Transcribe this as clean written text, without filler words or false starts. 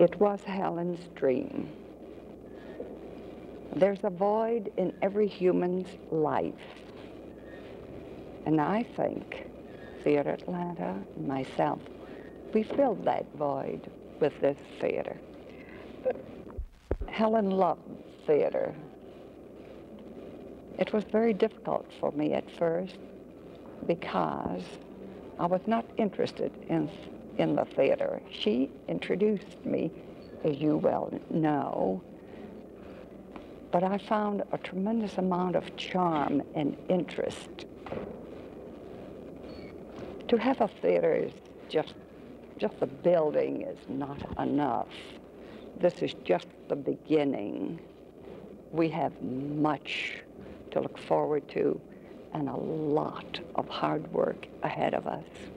It was Helen's dream. There's a void in every human's life. And I think Theater Atlanta, myself, we filled that void with this theater. Helen loved theater. It was very difficult for me at first because I was not interested in the theater. She introduced me, as you well know, but I found a tremendous amount of charm and interest. To have a theater is just the building is not enough. This is just the beginning. We have much to look forward to and a lot of hard work ahead of us.